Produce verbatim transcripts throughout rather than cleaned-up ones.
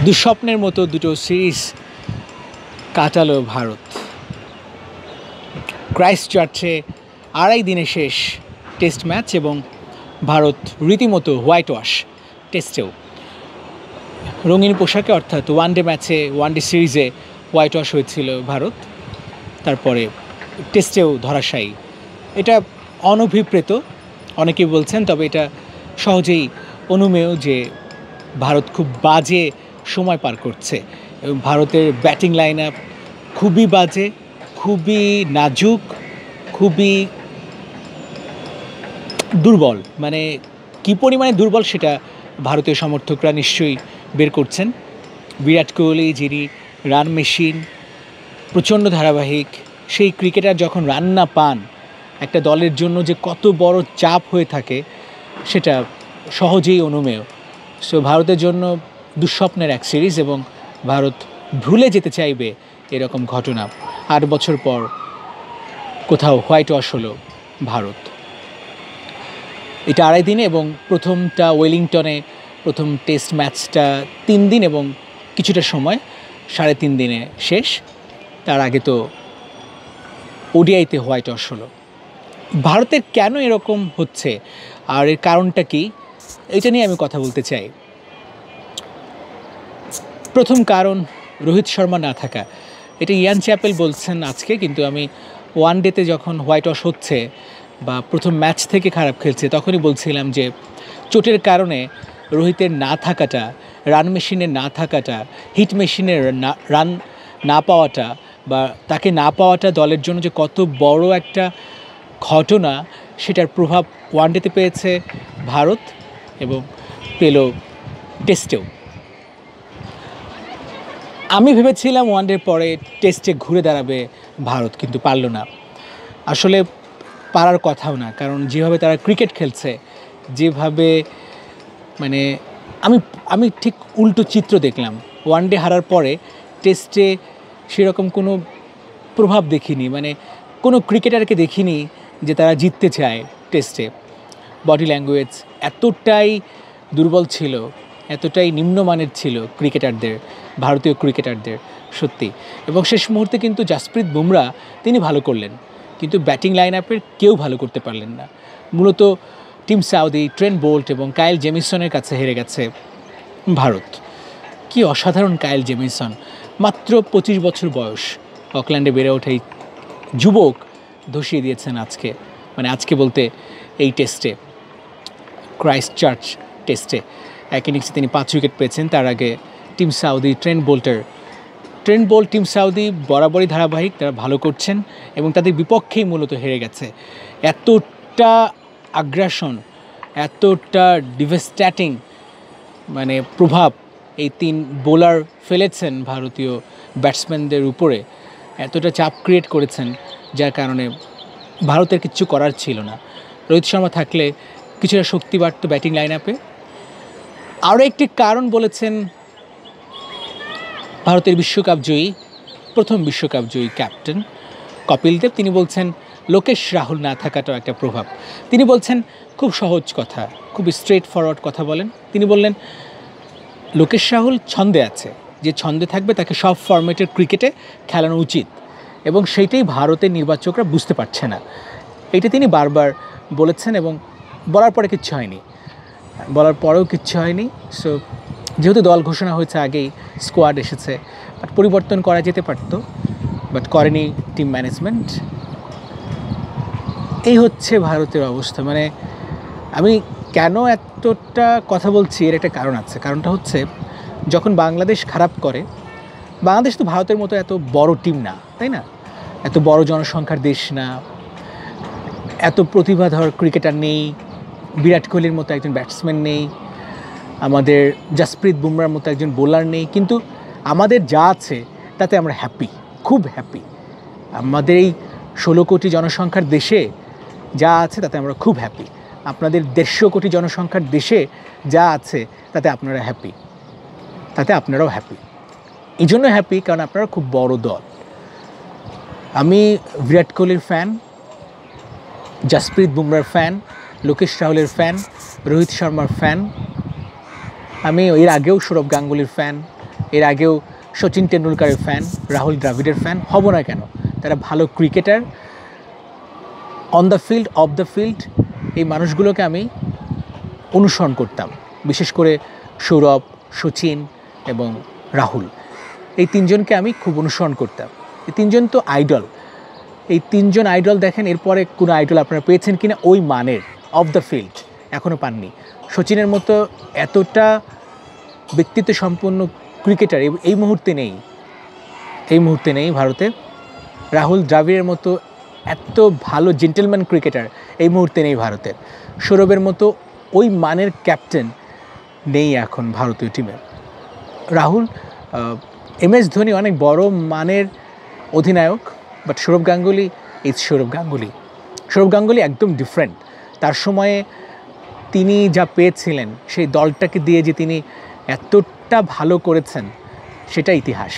দুঃস্বপ্নের মতো দুটো series কাটালো Bharat. Christ চার্চে আড়াই দিনে শেষ টেস্ট ম্যাচ এবং ভারত রীতিমতো হোয়াইট ওয়াশ টেস্টেও। রঙিন পোশাকে অর্থাৎ ওয়ানডে ম্যাচে ওয়ানডে সিরিজে হোয়াইট ওয়াশ হয়েছিল ভারত, তারপরে টেস্টেও ধরাশায়ী। এটা অনভিপ্রেত অনেকেই বলছেন, তবে এটা সহজেই অনুমেয় যে ভারত খুব বাজে সময় পার করছে এবং ভারতের ব্যাটিং লাইন আপ খুবই বাজে, খুবই নাজুক, খুবই দুর্বল। মানে কী পরিমাণে দুর্বল সেটা ভারতীয় সমর্থকরা নিশ্চয়ই বের করছেন। বিরাট কোহলি যিনি রান মেশিন, প্রচণ্ড ধারাবাহিক, সেই ক্রিকেটার যখন রান না পান একটা দলের জন্য যে কত বড় চাপ হয়ে থাকে সেটা সহজেই অনুমেয়। সো ভারতের জন্য দুঃস্বপ্নের এক সিরিজ এবং ভারত ভুলে যেতে চাইবে এরকম ঘটনা। আট বছর পর কোথাও হোয়াইট ওয়াশ হলো ভারত। এটা আড়াই দিনে এবং প্রথমটা ওয়েলিংটনে, প্রথম টেস্ট ম্যাচটা তিন দিন এবং কিছুটা সময়, সাড়ে তিন দিনে শেষ। তার আগে তো ওডিআইতে হোয়াইট ওয়াশ হলো। ভারতের কেন এরকম হচ্ছে আর এর কারণটা কি, এটা নিয়ে আমি কথা বলতে চাই। প্রথম কারণ রোহিত শর্মা না থাকা। এটা ইয়ান চ্যাপেল বলছেন আজকে, কিন্তু আমি ওয়ান ডেতে যখন হোয়াইট ওয়াশ হচ্ছে বা প্রথম ম্যাচ থেকে খারাপ খেলছে তখনই বলছিলাম যে চোটের কারণে রোহিতের না থাকাটা, রান মেশিনের না থাকাটা, হিট মেশিনের না রান না পাওয়াটা বা তাকে না পাওয়াটা দলের জন্য যে কত বড় একটা ঘটনা, সেটার প্রভাব ওয়ানডেতে পেয়েছে ভারত এবং পেল টেস্টেও। আমি ভেবেছিলাম ওয়ানডের পরে টেস্টে ঘুরে দাঁড়াবে ভারত, কিন্তু পারল না। আসলে পারার কথাও না, কারণ যেভাবে তারা ক্রিকেট খেলছে, যেভাবে মানে আমি আমি ঠিক উল্টো চিত্র দেখলাম। ওয়ানডে হারার পরে টেস্টে সেরকম কোনো প্রভাব দেখিনি, মানে কোনো ক্রিকেটারকে দেখিনি যে তারা জিততে চায় টেস্টে। বডি ল্যাঙ্গুয়েজ এতটাই দুর্বল ছিল, এতটাই নিম্নমানের ছিল ক্রিকেটারদের, ভারতীয় ক্রিকেটারদের, সত্যি। এবং শেষ মুহূর্তে কিন্তু জাসপ্রীত বুমরা তিনি ভালো করলেন, কিন্তু ব্যাটিং লাইন আপের কেউ ভালো করতে পারলেন না। মূলত টিম সাউদি, ট্রেন্ট বোল্ট এবং কাইল জেমিসনের কাছে হেরে গেছে ভারত। কি অসাধারণ কাইল জেমিসন, মাত্র পঁচিশ বছর বয়স, অকল্যান্ডে বেড়ে ওঠা এই যুবক ধসিয়ে দিয়েছেন আজকে, মানে আজকে বলতে এই টেস্টে, ক্রাইস্ট চার্চ টেস্টে এক ইনিংসে তিনি পাঁচ উইকেট পেয়েছেন। তার আগে টিম সাউদি, ট্রেন্ট বোল্টের ট্রেন্ট বোল্ট টিম সাউদি বরাবরই ধারাবাহিক, তারা ভালো করছেন এবং তাদের বিপক্ষেই মূলত হেরে গেছে। এতটা আগ্রাসন, এতটা ডিভাস্টেটিং মানে প্রভাব এই তিন বোলার ফেলেছেন ভারতীয় ব্যাটসম্যানদের উপরে, এতটা চাপ ক্রিয়েট করেছেন যার কারণে ভারতের কিচ্ছু করার ছিল না। রোহিত শর্মা থাকলে কিছুটা শক্তি বাড়ত ব্যাটিং লাইন আপে। আরও একটি কারণ বলেছেন ভারতের বিশ্বকাপ জয়ী, প্রথম বিশ্বকাপ জয়ী ক্যাপ্টেন কপিল দেব। তিনি বলছেন লোকেশ রাহুল না থাকাটাও একটা প্রভাব। তিনি বলছেন খুব সহজ কথা, খুব স্ট্রেট ফরওয়ার্ড কথা বলেন। তিনি বললেন লোকেশ রাহুল ছন্দে আছে, যে ছন্দে থাকবে তাকে সব ফরম্যাটের ক্রিকেটে খেলানো উচিত, এবং সেইটাই ভারতের নির্বাচকরা বুঝতে পারছে না। এটা তিনি বারবার বলেছেন এবং বলার পরে কিচ্ছু হয়নি, বলার পরেও কিচ্ছু হয়নি। সো যেহেতু দল ঘোষণা হয়েছে আগেই, স্কোয়াড এসেছে, বাট পরিবর্তন করা যেতে পারত, বাট করেনি টিম ম্যানেজমেন্ট। এই হচ্ছে ভারতের অবস্থা। মানে আমি কেন এতটা কথা বলছি এর একটা কারণ আছে। কারণটা হচ্ছে যখন বাংলাদেশ খারাপ করে, বাংলাদেশ তো ভারতের মতো এত বড় টিম না, তাই না? এত বড় জনসংখ্যার দেশ না, এত প্রতিভাধর ক্রিকেটার নেই, বিরাট কোহলির মতো একজন ব্যাটসম্যান নেই, আমাদের জাসপ্রীত বুমরার মতো একজন বোলার নেই, কিন্তু আমাদের যা আছে তাতে আমরা হ্যাপি, খুব হ্যাপি। আমাদের এই ষোলো কোটি জনসংখ্যার দেশে যা আছে তাতে আমরা খুব হ্যাপি। আপনাদের দেড়শো কোটি জনসংখ্যার দেশে যা আছে তাতে আপনারা হ্যাপি, তাতে আপনারাও হ্যাপি। এই জন্য হ্যাপি কারণ আপনারা খুব বড় দল। আমি বিরাট কোহলির ফ্যান, জাসপ্রীত বুমরার ফ্যান, লোকেশ রাহুলের ফ্যান, রোহিত শর্মার ফ্যান, আমি এর আগেও সৌরভ গাঙ্গুলির ফ্যান, এর আগেও সচিন টেন্ডুলকারের ফ্যান, রাহুল দ্রাবিড়ের ফ্যান হব না কেন? তারা ভালো cricketer, on the field, off the field, এই মানুষগুলোকে আমি অনুসরণ করতাম, বিশেষ করে সৌরভ, সচিন এবং রাহুল, এই তিনজনকে আমি খুব অনুসরণ করতাম। এই তিনজন তো আইডল। এই তিনজন আইডল দেখেন, এরপরে কোনো আইডল আপনারা পেয়েছেন কিনা ওই মানের অফ দ্য ফিল্ড? এখনও পাননি। সচিনের মতো এতটা ব্যক্তিত্ব সম্পন্ন ক্রিকেটার এই মুহূর্তে নেই, এই মুহূর্তে নেই ভারতে। রাহুল দ্রাবিড়ের মতো এত ভালো জেন্টেলম্যান ক্রিকেটার এই মুহূর্তে নেই ভারতের। সৌরভের মতো ওই মানের ক্যাপ্টেন নেই এখন ভারতীয় টিমে। রাহুল, এম এস ধোনি অনেক বড় মানের অধিনায়ক, বাট সৌরভ গাঙ্গুলি ইজ সৌরভ গাঙ্গুলি। সৌরভ গাঙ্গুলি একদম ডিফারেন্ট। তার সময়ে তিনি যা পেয়েছিলেন, সেই দলটাকে দিয়ে যে তিনি এতটা ভালো করেছেন, সেটা ইতিহাস।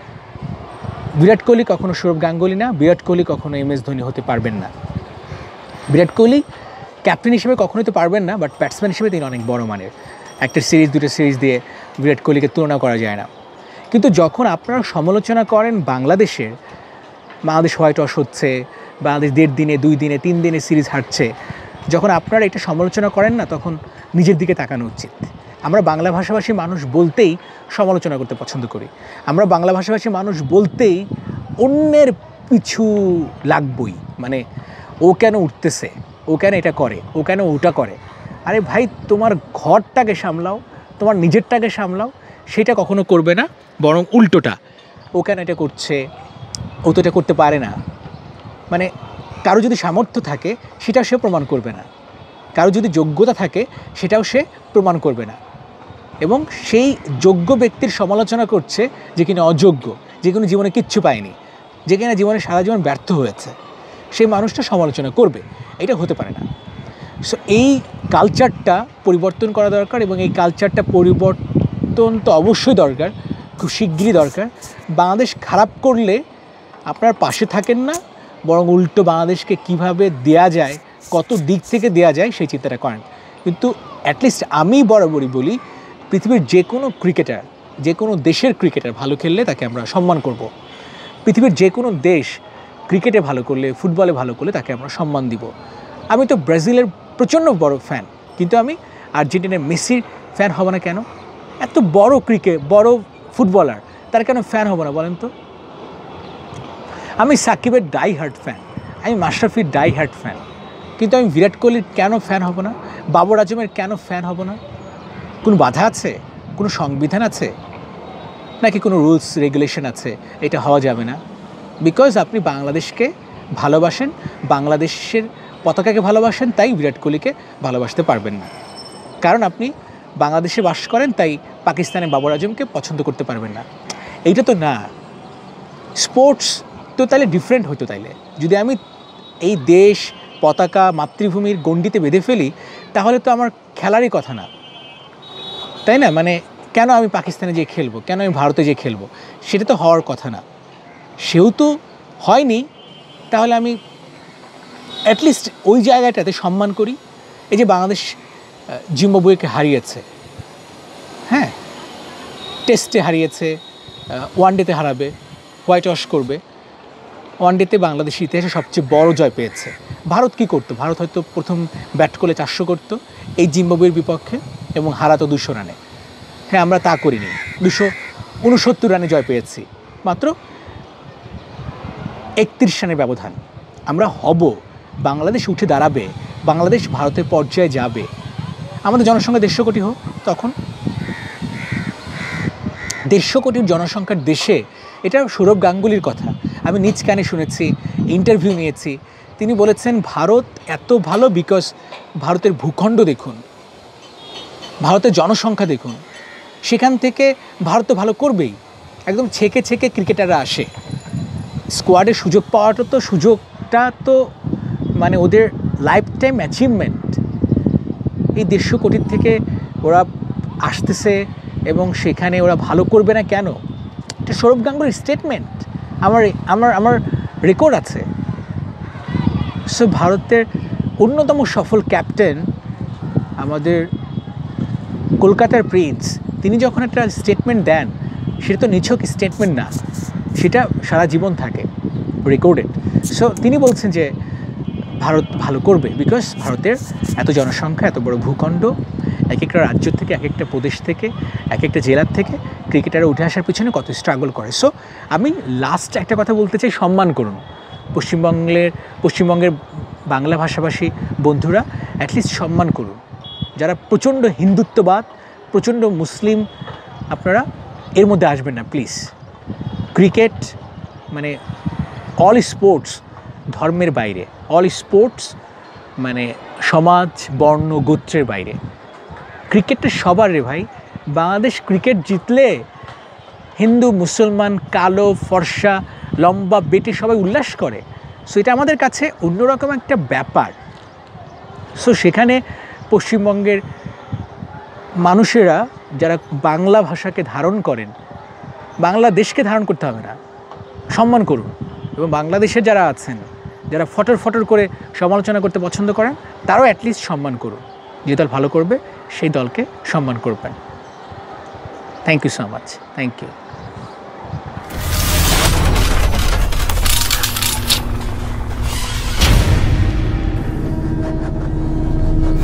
বিরাট কোহলি কখনো সৌরভ গাঙ্গুলি না, বিরাট কোহলি কখনো এম এস ধোনি হতে পারবেন না। বিরাট কোহলি ক্যাপ্টেন হিসেবে কখনোই তো পারবেন না, বাট ব্যাটসম্যান হিসেবে তিনি অনেক বড় মানের। একটা সিরিজ, দুটো সিরিজ দিয়ে বিরাট কোহলিকে তুলনা করা যায় না। কিন্তু যখন আপনারা সমালোচনা করেন বাংলাদেশের, বাংলাদেশ হোয়াইট ওয়াশ হচ্ছে, বাংলাদেশ দেড় দিনে, দুই দিনে, তিন দিনে সিরিজ হারছে, যখন আপনারা এটা সমালোচনা করেন না, তখন নিজের দিকে তাকানো উচিত। আমরা বাংলা ভাষাভাষী মানুষ বলতেই সমালোচনা করতে পছন্দ করি। আমরা বাংলা ভাষাভাষী মানুষ বলতেই অন্যের পিছু লাগবই। মানে ও কেন উঠতেছে, ও কেন এটা করে, ও কেন ওটা করে। আরে ভাই, তোমার ঘরটাকে সামলাও, তোমার নিজেরটাকে সামলাও। সেটা কখনো করবে না, বরং উল্টোটা, ও কেন এটা করছে, ও তো এটা করতে পারে না। মানে কারো যদি সামর্থ্য থাকে সেটাও সে প্রমাণ করবে না, কারো যদি যোগ্যতা থাকে সেটাও সে প্রমাণ করবে না, এবং সেই যোগ্য ব্যক্তির সমালোচনা করছে যে কিনা অযোগ্য, যে কোনো জীবনে কিচ্ছু পায়নি, যে কিনা জীবনে সারা জীবন ব্যর্থ হয়েছে, সেই মানুষটা সমালোচনা করবে। এটা হতে পারে না। সো এই কালচারটা পরিবর্তন করা দরকার, এবং এই কালচারটা পরিবর্তন তো অবশ্যই দরকার, খুব শিগগিরই দরকার। বাংলাদেশ খারাপ করলে আপনার পাশে থাকেন না, বরং উল্টো বাংলাদেশকে কিভাবে দেয়া যায়, কত দিক থেকে দেয়া যায় সেই চিন্তাটা করেন। কিন্তু অ্যাটলিস্ট আমি বরাবরই বলি, পৃথিবীর যে কোনো ক্রিকেটার, যে কোনো দেশের ক্রিকেটার ভালো খেললে তাকে আমরা সম্মান করব। পৃথিবীর যে কোনো দেশ ক্রিকেটে ভালো করলে, ফুটবলে ভালো করলে তাকে আমরা সম্মান দিব। আমি তো ব্রাজিলের প্রচণ্ড বড় ফ্যান, কিন্তু আমি আর্জেন্টিনার মেসির ফ্যান হব না কেন? এত বড় ক্রিকেট, বড় ফুটবলার, তার কেন ফ্যান হব না বলেন তো? আমি সাকিবের ডাই হার্ট ফ্যান, আমি মাশরাফির ডাই হার্ট ফ্যান, কিন্তু আমি বিরাট কোহলির কেন ফ্যান হব না? বাবর আজমের কেন ফ্যান হব না? কোনো বাধা আছে? কোনো সংবিধান আছে? নাকি কোনো রুলস রেগুলেশন আছে এটা হওয়া যাবে না? বিকজ আপনি বাংলাদেশকে ভালোবাসেন, বাংলাদেশের পতাকাকে ভালোবাসেন, তাই বিরাট কোহলিকে ভালোবাসতে পারবেন না। কারণ আপনি বাংলাদেশে বাস করেন, তাই পাকিস্তানের বাবর আজমকে পছন্দ করতে পারবেন না। এইটা তো না। স্পোর্টস তো তাহলে ডিফারেন্ট হতো। তাইলে যদি আমি এই দেশ, পতাকা, মাতৃভূমির গণ্ডিতে বেঁধে ফেলি, তাহলে তো আমার খেলারই কথা না, তাই না? মানে কেন আমি পাকিস্তানে যেয়ে খেলবো, কেন আমি ভারতে যেয়ে খেলবো, সেটা তো হওয়ার কথা না। সেও তো হয়নি, তাহলে আমি অ্যাটলিস্ট ওই জায়গাটাতে সম্মান করি। এই যে বাংলাদেশ জিম্বাবুয়েকে হারিয়েছে, হ্যাঁ, টেস্টে হারিয়েছে, ওয়ানডেতে হারাবে, হোয়াইট ওয়াশ করবে। ওয়ানডেতে বাংলাদেশের ইতিহাসে সবচেয়ে বড় জয় পেয়েছে। ভারত কী করতো? ভারত হয়তো প্রথম ব্যাট করলে চারশো করতো এই জিম্বাবুয়ের বিপক্ষে, এবং হারাতো দুশো রানে। হ্যাঁ, আমরা তা করিনি, দুশো উনসত্তর রানে জয় পেয়েছি, মাত্র একত্রিশ রানের ব্যবধান। আমরা হব, বাংলাদেশ উঠে দাঁড়াবে, বাংলাদেশ ভারতের পর্যায়ে যাবে। আমাদের জনসংখ্যা দেড়শো কোটি হোক, তখন দেড়শো কোটির জনসংখ্যার দেশে, এটা সৌরভ গাঙ্গুলির কথা, আমি নিজ কানে শুনেছি, ইন্টারভিউ নিয়েছি। তিনি বলেছেন ভারত এত ভালো বিকজ ভারতের ভূখণ্ড দেখুন, ভারতের জনসংখ্যা দেখুন, সেখান থেকে ভারত তো ভালো করবেই। একদম ছেকে ছেকে ক্রিকেটাররা আসে, স্কোয়াডে সুযোগ পাওয়াটা তো সুযোগটা তো মানে ওদের লাইফ টাইম অ্যাচিভমেন্ট। এই দেড়শো কোটির থেকে ওরা আসতেছে, এবং সেখানে ওরা ভালো করবে না কেন? এটা সৌরভ গাঙ্গুলির স্টেটমেন্ট, আমার আমার আমার রেকর্ড আছে। সো ভারতের অন্যতম সফল ক্যাপ্টেন, আমাদের কলকাতার প্রিন্স, তিনি যখন একটা স্টেটমেন্ট দেন, সেটা তো নিছক স্টেটমেন্ট না, সেটা সারা জীবন থাকে রেকর্ডেড। সো তিনি বলছেন যে ভারত ভালো করবে, বিকজ ভারতের এত জনসংখ্যা, এত বড় ভূখণ্ড, এক একটা রাজ্য থেকে, এক একটা প্রদেশ থেকে, এক একটা জেলার থেকে ক্রিকেটাররা উঠে আসার পিছনে কত স্ট্রাগল করে। সো আমি লাস্ট একটা কথা বলতে চাই, সম্মান করুন পশ্চিমবঙ্গের পশ্চিমবঙ্গের বাংলা ভাষাভাষী বন্ধুরা, অ্যাটলিস্ট সম্মান করুন। যারা প্রচণ্ড হিন্দুত্ববাদ, প্রচণ্ড মুসলিম, আপনারা এর মধ্যে আসবেন না প্লিজ। ক্রিকেট মানে অল স্পোর্টস ধর্মের বাইরে, অল স্পোর্টস মানে সমাজ, বর্ণ, গোত্রের বাইরে। ক্রিকেটটা সবার রে ভাই। বাংলাদেশ ক্রিকেট জিতলে হিন্দু, মুসলমান, কালো, ফর্সা, লম্বা, বেটে সবাই উল্লাস করে। সো এটা আমাদের কাছে অন্যরকম একটা ব্যাপার। সো সেখানে পশ্চিমবঙ্গের মানুষেরা যারা বাংলা ভাষাকে ধারণ করেন, বাংলাদেশকে ধারণ করতে হবে না, সম্মান করুন। এবং বাংলাদেশে যারা আছেন, যারা ফটর ফটর করে সমালোচনা করতে পছন্দ করেন, তারাও অ্যাটলিস্ট সম্মান করুন। যে দল ভালো করবে সেই দলকে সম্মান করবেন। Thank you so much. Thank you.